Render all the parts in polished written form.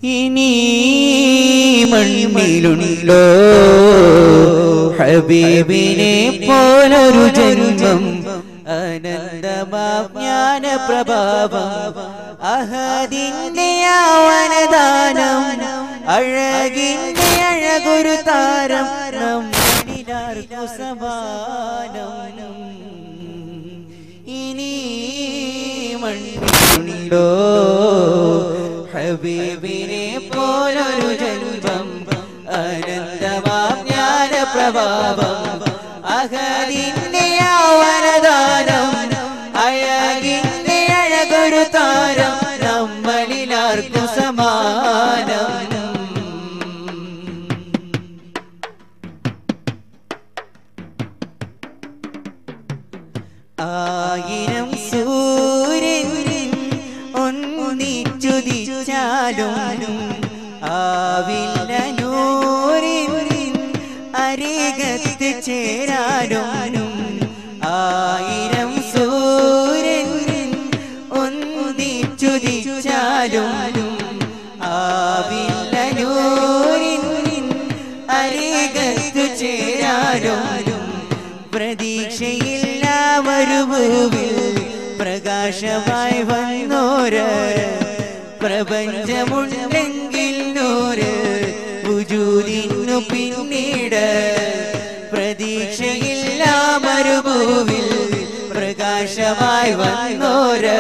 ഇനി മണ്ണിലുണ്ടോ ഹബീബിനെ പോലൊരു ജന്മം അനന്തമാം ജ്ഞാന പ്രഭാവം അഹദിന്റെ യാവനദാനം അഴകിന്റെ അഴകൊരു താരം നമ്മിലാർക്കു സമാനം ഇനി മണ്ണിലുണ്ടോ ഹബീബിനെ പോലൊരു ജന്മം അനന്തമാം ജ്ഞാന പ്രഭാവം അഹദിന്റെ യാവനദാനം അഴകിന്റെ അഴകൊരു താരം നമ്മളിലാർക്കു സമാനം ആയിരം സൂര്യൻ ഒന്നിച്ചുദിച്ചാലും ആവില്ല നൂറിൻ അരികത്ത് ചേരാനും ആയിരം സൂര്യൻ ഒന്നിച്ചുദിച്ചാലും ആവില്ല നൂറിൻ അരികത്ത് ചേരാനും പ്രതീക്ഷയില്ല വരുഭൂവിൽ പ്രകാശമായി വന്നോര് പ്രപഞ്ചമുണ്ടെങ്കിൽ നൂറ് വുജൂദിനു പിന്നീട് പ്രതീക്ഷയില്ല മരുഭൂവിൽ പ്രകാശമായി വന്നോര്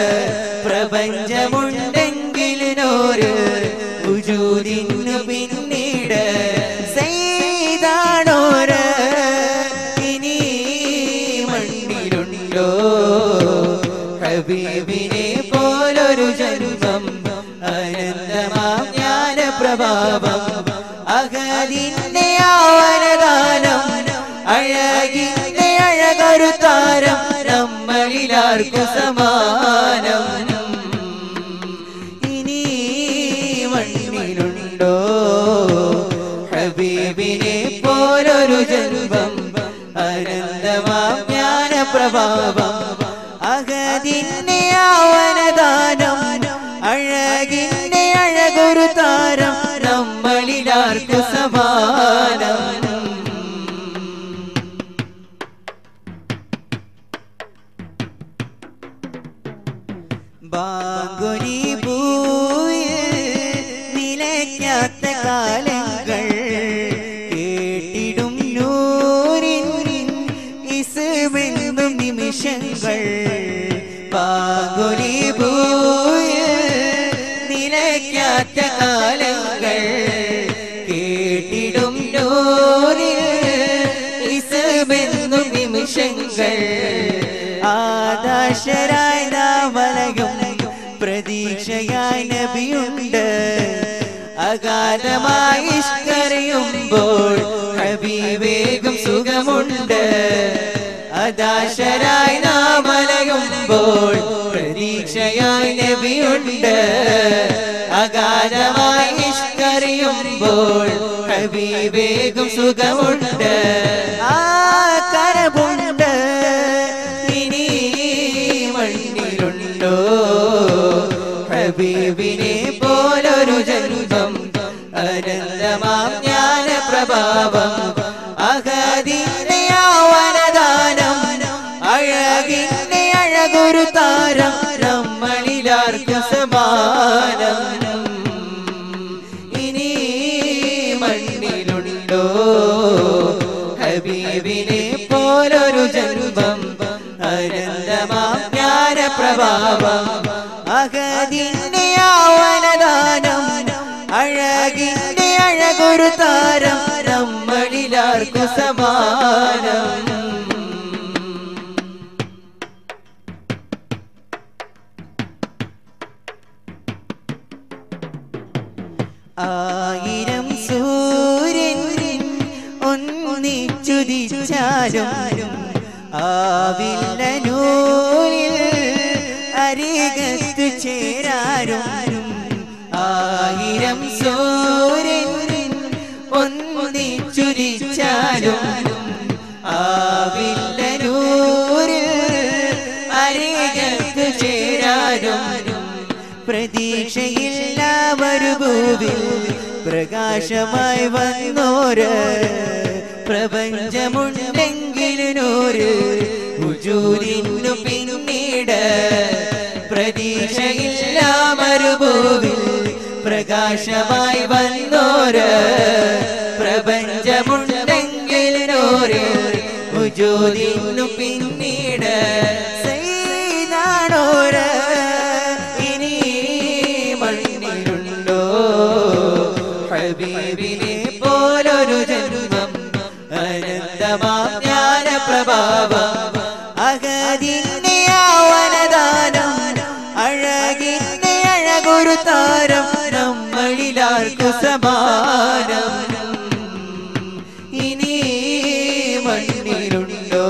പ്രപഞ്ചമുണ്ടെങ്കിൽ നൂറ് വുജൂദിനു പിന്നീട് സയ്യിദാണോര് ഇനി മണ്ണിലുണ്ടോ ഹബീബിനെ പോലൊരു ജന്മം അനന്തമാം ജ്ഞാന പ്രഭാവം അഹദിന്റെ യാവനദാനം അഴകിന്റെ അഴകൊരു താരം നമ്മളിലാർക്കു സമാനം ഇനി മണ്ണിലുണ്ടോ ഹബീബിനെ പോലൊരു ജന്മം അനന്തമാം ജ്ഞാന പ്രഭാവം അഹദിന്റെ യാവനദാനം അഴകിന്റെ അഴകൊരു താരം നമ്മളിലാർക്കു സമാനം ബാങ്കുനി ഭൂവിൽ നിലയ്ക്കാത്ത കാലങ്ങൾ കേട്ടിടും നൂറിൻ ഇസ്മെന്നും നിമിഷങ്ങൾ ബാങ്കുനി ഭൂവിൽ നിലയ്ക്കാത്ത കാലങ്ങൾ കേട്ടിടും നൂറിൻ ഇസ്മെന്നും നിമിഷങ്ങൾ ആദാശരായ നാമലയും പ്രതീക്ഷയായി നബിയുണ്ട് അഗാധമായി ഇഷ്കറിയുമ്പോൾ ഹബീബേകും സുഖമുണ്ട് ആദാശരായി നാമലയുമ്പോൾ പ്രതീക്ഷയായി നബിയുണ്ട് അഗാധമായി ഇഷ്കറിയുമ്പോൾ ഹബീബേകും സുഖമുണ്ട് ആ കരമുണ്ട് ഇനി മണ്ണിലുണ്ടോ ഹബീബിനെ പോലൊരു ജന്മം അനന്തമാം ജ്ഞാന പ്രഭാവം അഹദിന്റെ യാവനദാനം അഴകിന്റെ അഴകൊരു താരം നമ്മളിലാർക്കു സമാനം ഇനി മണ്ണിലുണ്ടോ ഹബീബിനെ പോലൊരു ജന്മം അനന്തമാം ജ്ഞാന പ്രഭാവം അഹദിന്റെ യാവനദാനം അഴകിന്റെ അഴകൊരു താരം നമ്മളിലാർക്കു സമാനം ആയിരം സൂര്യൻ ഒന്നിച്ചുദിച്ചാലും ആവില്ല നൂറിൽ അരികത്ത് ചേരാനും ആയിരം സൂര്യൻ ഒന്നിച്ചുദിച്ചാലും ആവില്ല നൂറിൽ അരികത്ത് ചേരാനും പ്രതീക്ഷയില്ല വരുഭൂവിൽ മരുഭൂവിൽ പ്രകാശമായി വന്നോര് പ്രപഞ്ചമുണ്ടെങ്കിലും നൂറ് ഉജൂദിനു പിന്നീട് പ്രതീക്ഷയില്ല മരുഭൂവിൽ പ്രകാശമായി വന്നോര് പ്രപഞ്ചമുണ്ടെങ്കിലും നൂറ് ഉജൂദിനു പിന്നീട് സയ്യിദാണോര് ഇനി മണ്ണിലുണ്ടോ ഹബീബിനെ പോലൊരു ജന്മം അനന്തമാം ജ്ഞാനപ്രഭാവം അഹദിന്റെ ആവനദാനം അഴകിന്റെ അഴകൊരു താരം നമ്മളിലാർക്കു സമാനം ഇനി മണ്ണിലുണ്ടോ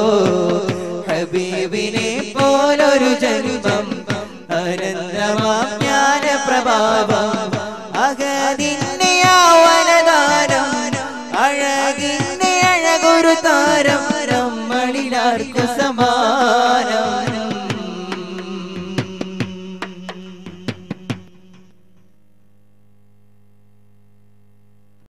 ഹബീബിനെ പോലൊരു ജന്മം അനന്തമാം ജ്ഞാനപ്രഭാവം അഹദിന്റെ ആവനദാനം അഴകിന്റെ അഴകൊരു താരം നമ്മളിലാർക്കു